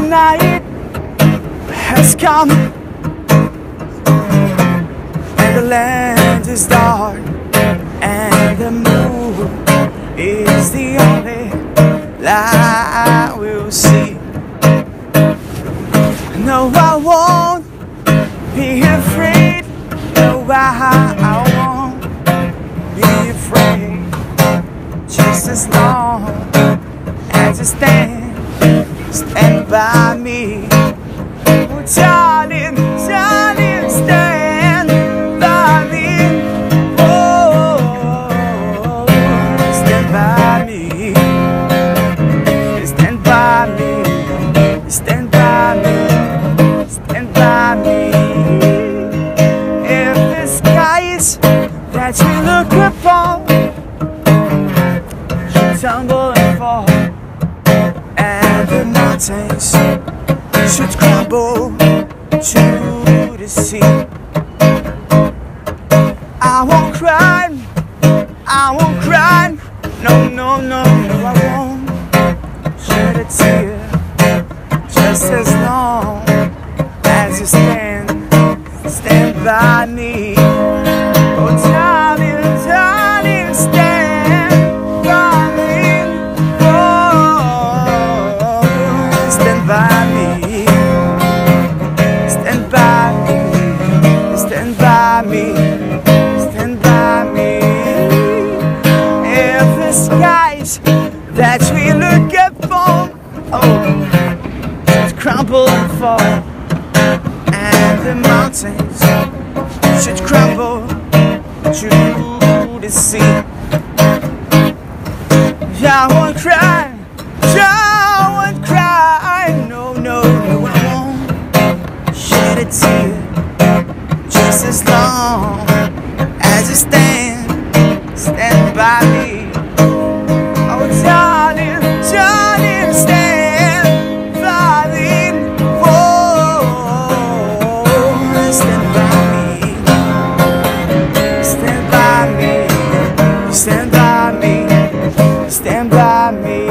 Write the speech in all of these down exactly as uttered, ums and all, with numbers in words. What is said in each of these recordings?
night has come, and the land is dark, and the moon is the only light we'll see. No, I won't be afraid. No, I won't be afraid. Just as long as you stand, stand by me. Oh, darling, darling, stand by me. Oh, stand by me. Stand by me. Stand by me. Stand by me. If the skies that you look upon should tumble and fall, and the mountains should crumble to the sea, I won't cry, I won't cry, no, no, no, no, I won't shed a tear. Just as long as you stand, stand by me. Oh, darling, darling, stand by me. Oh, stand by me. Stand by me. Stand by me. Stand by me. If the skies that we look upon, oh, crumble and fall, and the mountains should crumble to the sea, I won't cry, I won't cry, no, no, no, I won't shed a tear. Just as long as you stand, stand by me. Oh, darling, darling, stand by me. Oh, stand by me. Stand by me. Stand by me. Stand by me.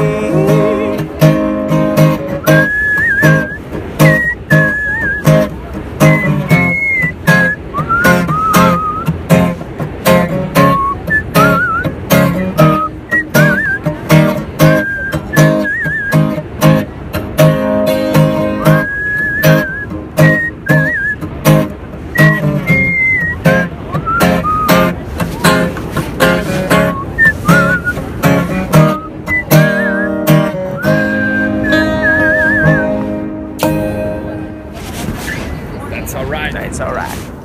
That's all right. It's all right.